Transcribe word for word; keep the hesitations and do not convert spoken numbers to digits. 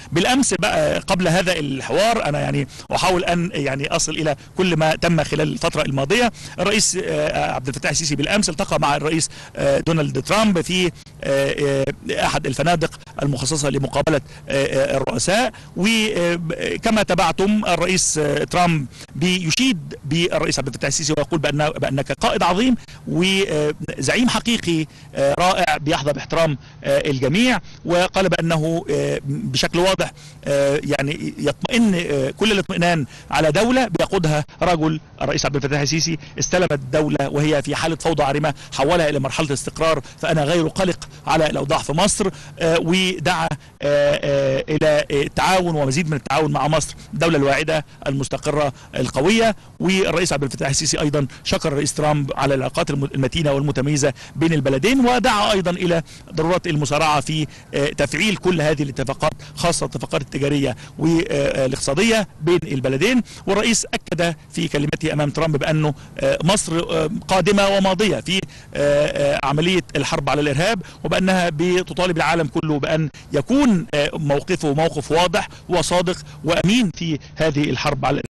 بالامس بقى قبل هذا الحوار انا يعني احاول ان يعني اصل الى كل ما تم خلال الفتره الماضيه. الرئيس عبد الفتاح السيسي بالامس التقى مع الرئيس دونالد ترامب في احد الفنادق المخصصه لمقابله الرؤساء، وكما تابعتم الرئيس ترامب بيشيد بالرئيس عبد الفتاح السيسي ويقول بأن بانك قائد عظيم وزعيم حقيقي رائع بيحظى باحترام الجميع، وقال بانه بشكل واضح يعني يطمئن كل الاطمئنان على دوله بيقودها رجل الرئيس عبد الفتاح السيسي استلم الدوله وهي في حاله فوضى عارمه حولها الى مرحله استقرار، فانا غير قلق على الاوضاع في مصر، ودعا الى التعاون ومزيد من التعاون مع مصر الدوله الواعده المستقره القويه. والرئيس عبد الفتاح السيسي ايضا شكر الرئيس ترامب على العلاقات المتينه والمتميزه بين البلدين، ودعا ايضا الى ضروره المسارعه في تفعيل كل هذه الاتفاقات خاصه الاتفاقات التجاريه والاقتصاديه بين البلدين. والرئيس اكد في كلمته امام ترامب بانه مصر قادمه وماضيه في عمليه الحرب على الارهاب، وبانها بتطالب العالم كله بان يكون موقفه موقف واضح وصادق وامين في هذه الحرب على